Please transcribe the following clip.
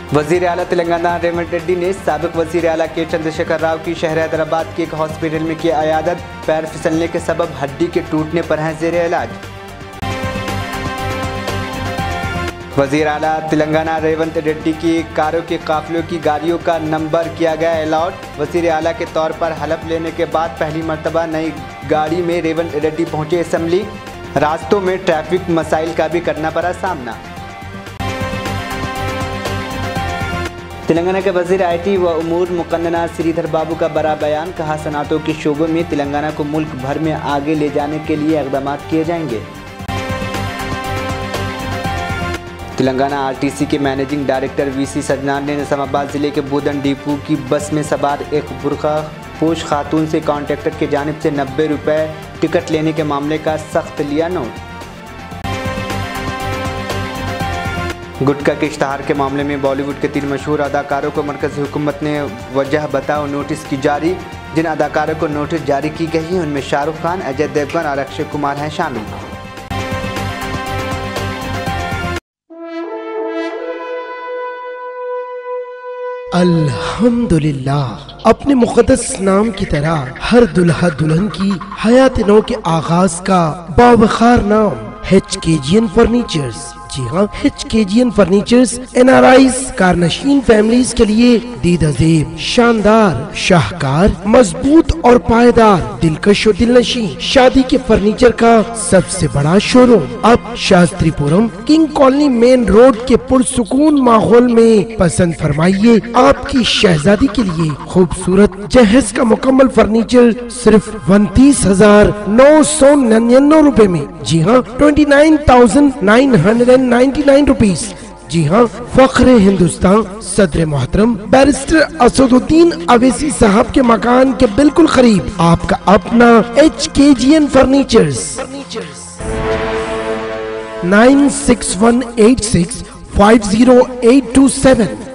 वज़ीर आला तेलंगाना रेवंत रेड्डी ने साबिक वज़ीर आला के चंद्रशेखर राव की शहर हैदराबाद के एक हॉस्पिटल में किया इयादत। पैर फिसलने के सबब हड्डी के टूटने पर हैं ज़ेर इलाज। वज़ीर आला तेलंगाना रेवंत रेड्डी की कारों के काफिलों की गाड़ियों का नंबर किया गया अलॉट। वज़ीर आला के तौर पर हलफ लेने के बाद पहली मरतबा नई गाड़ी में रेवंत रेड्डी पहुंचे असम्बली। रास्तों में ट्रैफिक मसाइल का भी करना पड़ा सामना। तेलंगाना के वज़ीर IT व उमूर मुकन्नना श्रीधर बाबू का बड़ा बयान। कहा, सनातों के शोबों में तेलंगाना को मुल्क भर में आगे ले जाने के लिए इक़दाम किए जाएंगे। तेलंगाना RTC के मैनेजिंग डायरेक्टर VC सजनान ने निज़ामाबाद ज़िले के बोधन डिपो की बस में सवार एक बुर्का पोश खातून से कॉन्ट्रैक्टर की जानिब से 90 रुपये टिकट लेने के मामले का सख्त लिया नोट। गुटखा के इश्तहार के मामले में बॉलीवुड के 3 मशहूर अदाकारों को मरकज़ी हुकूमत ने वजह बताओ नोटिस की जारी। जिन अदाकारों को नोटिस जारी की गई है उनमें शाहरुख खान, अजय देवगन और अक्षय कुमार हैं शामिल। अल्हम्दुलिल्लाह, अपने मुक़द्दस नाम की तरह हर दुल्हा दुल्हन की हयात नौ के आगाज का बावखार नाम HKGN फर्नीचर्स। जी हाँ, HKGN फर्नीचर्स NRIs कारनशीन फैमिलीज के लिए दीदाज़ेब, शानदार, शाहकार, मजबूत और पायदार, दिलकश और दिलनशी शादी के फर्नीचर का सबसे बड़ा शोरूम अब Shastripuram King Colony Main Road के पुरसुकून माहौल में पसंद फरमाइए। आपकी शहजादी के लिए खूबसूरत जहेज का मुकम्मल फर्नीचर सिर्फ 29,999 रुपए में। जी हाँ, 29,999 रुपीज। जी हाँ, फख्रे हिंदुस्तान सदर मोहतरम बैरिस्टर असदुद्दीन अवैसी साहब के मकान के बिल्कुल करीब आपका अपना HKGN फर्नीचर्स। 9618650827